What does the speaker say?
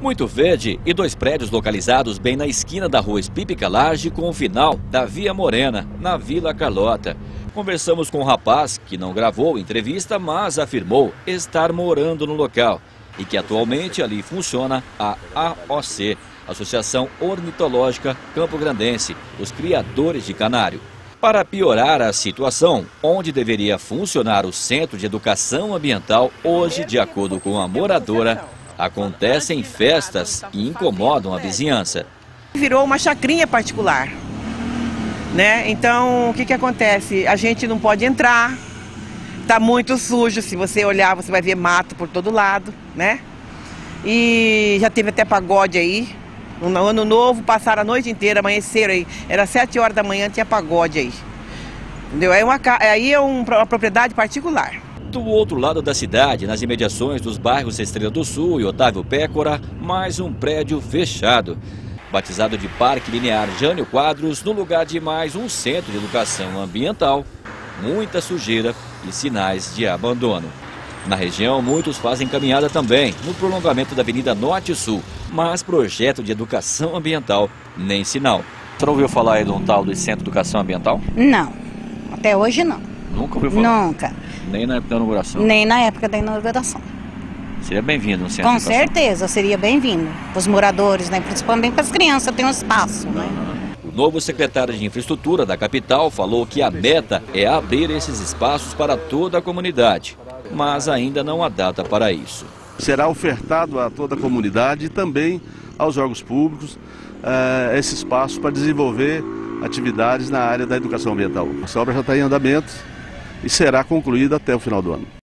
Muito verde e 2 prédios localizados bem na esquina da rua Espípica Laje com o final da Via Morena, na Vila Carlota. Conversamos com um rapaz que não gravou entrevista, mas afirmou estar morando no local e que atualmente ali funciona a AOC, Associação Ornitológica Campograndense, os criadores de canário. Para piorar a situação, onde deveria funcionar o Centro de Educação Ambiental, hoje, de acordo com a moradora, acontecem festas que incomodam a vizinhança. Virou uma chacrinha particular, né? Então, o que acontece? A gente não pode entrar, tá muito sujo, se você olhar você vai ver mato por todo lado, né? E já teve até pagode aí. No ano novo, passaram a noite inteira, amanheceram aí, era 7 horas da manhã, tinha pagode aí. Entendeu? Aí é uma propriedade particular. Do outro lado da cidade, nas imediações dos bairros Estrela do Sul e Otávio Pécora, mais um prédio fechado. Batizado de Parque Linear Jânio Quadros, no lugar de mais um centro de educação ambiental, muita sujeira e sinais de abandono. Na região, muitos fazem caminhada também, no prolongamento da Avenida Norte e Sul, mas projeto de educação ambiental, nem sinal. Você não ouviu falar aí de um tal do Centro de Educação Ambiental? Não, até hoje não. Nunca ouviu falar? Nunca. Nem na época da inauguração? Nem na época da inauguração. Seria bem-vindo no Centro Com de Educação? certeza, seria bem-vindo. Para os moradores, né? Principalmente para as crianças, tem um espaço, né? O novo secretário de Infraestrutura da capital falou que a meta é abrir esses espaços para toda a comunidade, mas ainda não há data para isso. Será ofertado a toda a comunidade e também aos órgãos públicos esse espaço para desenvolver atividades na área da educação ambiental. Essa obra já está em andamento e será concluída até o final do ano.